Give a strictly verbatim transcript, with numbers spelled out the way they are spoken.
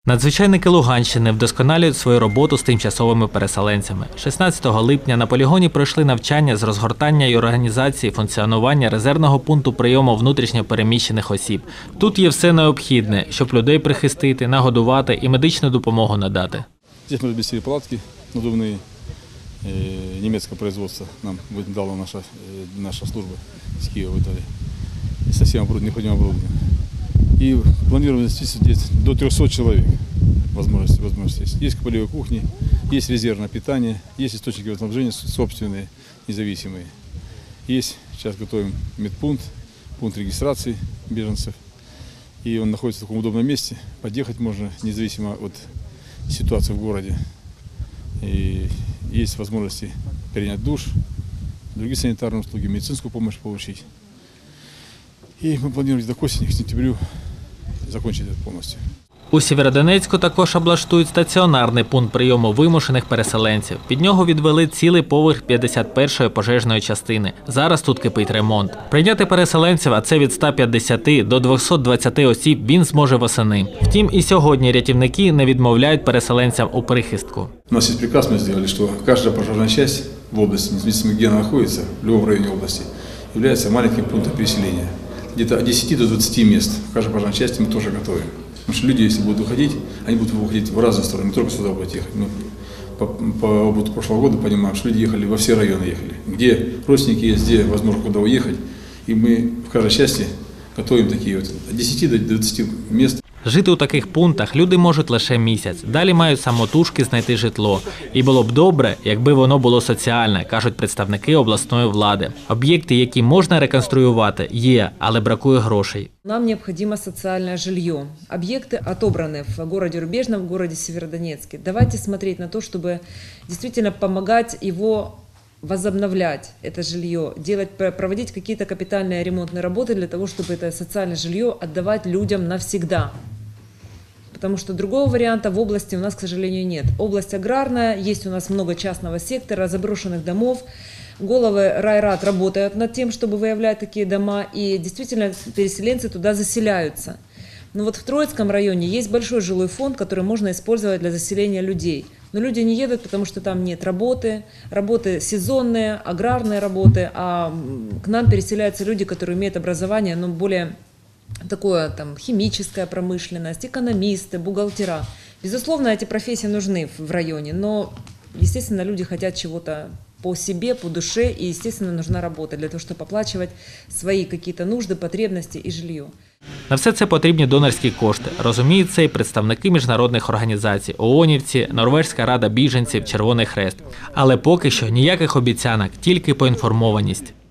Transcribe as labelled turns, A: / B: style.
A: Надзвичайники Луганщини вдосконалюють свою роботу з тимчасовими переселенцями. шістнадцятого липня на полігоні пройшли навчання з розгортання і організації функціонування резервного пункту прийому внутрішньо переміщених осіб. Тут є все необхідне, щоб людей прихистити, нагодувати і медичну допомогу надати.
B: Тут ми розмістили палатки надувні німецького производства. Нам дала наша, наша служба з Києва в Італії. І со всім необхідним оборудованием. И планируем здесь до трёхсот человек. Возможности, возможности есть. Есть полевые кухни, есть резервное питание, есть источники снабжения собственные, независимые. Есть, сейчас готовим медпункт, пункт регистрации беженцев. И он находится в таком удобном месте. Подъехать можно независимо от ситуации в городе. И есть возможности принять душ, другие санитарные услуги, медицинскую помощь получить. И мы планируем до осени, к сентябрю закончить это полностью.
A: У Сєвєродонецьку також облаштують стаціонарний пункт прийому вимушених переселенців. Під нього відвели цілий поверх п'ятдесят першої пожежної частини. Зараз тут кипить ремонт. Прийняти переселенців, а це від ста п'ятдесяти до двохсот двадцяти осіб, він зможе восени. Втім, і сьогодні рятівники не відмовляють переселенцям у прихистку.
B: У нас є приказ, ми зробили, що кожна пожежна частина в області, независимо де вона знаходиться, в будь-якому районі області, є маленьким пунктом переселення. Где-то от десяти до двадцати мест в каждой пожарной части мы тоже готовим. Потому что люди, если будут выходить, они будут выходить в разные стороны, не только сюда будут ехать. Мы по, по опыту прошлого года понимаем, что люди ехали, во все районы ехали. Где родственники есть, где возможно куда уехать. И мы в каждой части готовим такие вот от десяти до двадцати мест.
A: Жити у таких пунктах люди можуть лише місяць. Далі мають самотужки знайти житло. І було б добре, якби воно було соціальне, кажуть представники обласної влади. Об'єкти, які можна реконструювати, є, але бракує грошей.
C: Нам необходимо социальное жилье. Объекты отобраны в городе Рубежном, в городе Северодонецке. Давайте смотреть на то, чтобы действительно помогать его возобновлять, это жилье, делать, проводить какие-то капитальные ремонтные работы для того, чтобы это социальное жилье отдавать людям навсегда. Потому что другого варианта в области у нас, к сожалению, нет. Область аграрная, есть у нас много частного сектора, заброшенных домов. Головы райрад работают над тем, чтобы выявлять такие дома, и действительно переселенцы туда заселяются. Но вот в Троицком районе есть большой жилой фонд, который можно использовать для заселения людей. Но люди не едут, потому что там нет работы, работы сезонные, аграрные работы, а к нам переселяются люди, которые имеют образование, но более такое, там, химическая промышленность, экономисты, бухгалтера. Безусловно, эти профессии нужны в районе, но, естественно, люди хотят чего-то по себе, по душе, и, естественно, нужна работа для того, чтобы оплачивать свои какие-то нужды, потребности и жилье.
A: На все це потрібні донорські кошти. Розуміють це і представники міжнародних організацій – ООНівці, Норвезька рада біженців, Червоний Хрест. Але поки що ніяких обіцянок, тільки поінформованість.